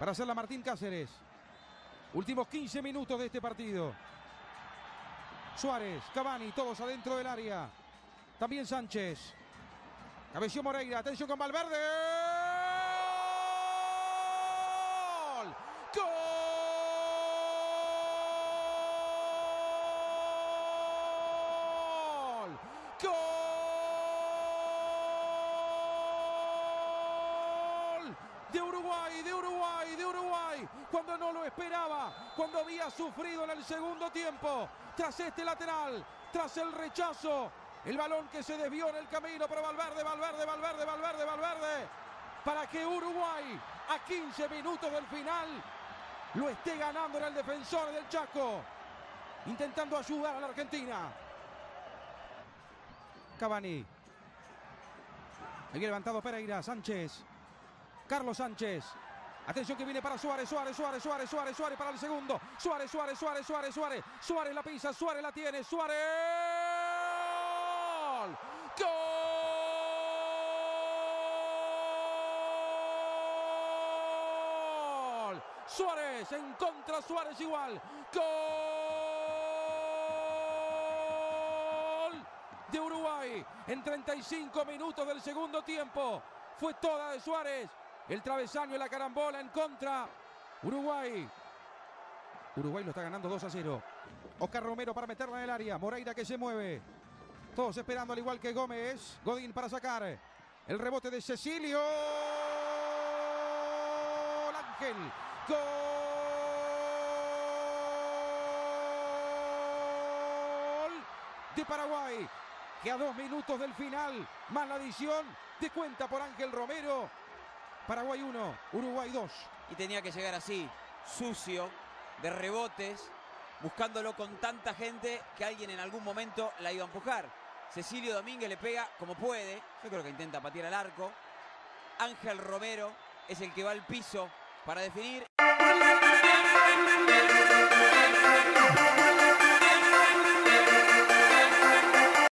para hacerla Martín Cáceres. Últimos 15 minutos de este partido. Suárez, Cavani, todos adentro del área. También Sánchez. Cabeció Moreira, atención con Valverde. ¡Gol! ¡Gol! ¡Gol! De Uruguay, de Uruguay, de Uruguay. Cuando no lo esperaba, cuando había sufrido en el segundo tiempo. Tras este lateral, tras el rechazo. El balón que se desvió en el camino, pero Valverde, para que Uruguay, a 15 minutos del final, lo esté ganando en el defensor del Chaco, intentando ayudar a la Argentina. Cavani. Había levantado Pereira, Sánchez. Carlos Sánchez. Atención que viene para Suárez para el segundo. Suárez la pisa, Suárez la tiene, Suárez. ¡Gol! Suárez en contra, Suárez igual. ¡Gol! De Uruguay en 35 minutos del segundo tiempo. Fue toda de Suárez. El travesaño y la carambola en contra. Uruguay lo está ganando 2-0. Oscar Romero para meterla en el área. Moreira que se mueve. Todos esperando al igual que Gómez. Godín para sacar. El rebote de Cecilio. Ángel. Gol de Paraguay. Que a 2 minutos del final, más la adición de cuenta por Ángel Romero. Paraguay 1, Uruguay 2. Y tenía que llegar así, sucio, de rebotes, buscándolo con tanta gente que alguien en algún momento la iba a empujar. Cecilio Domínguez le pega como puede. Yo creo que intenta patear al arco. Ángel Romero es el que va al piso para definir.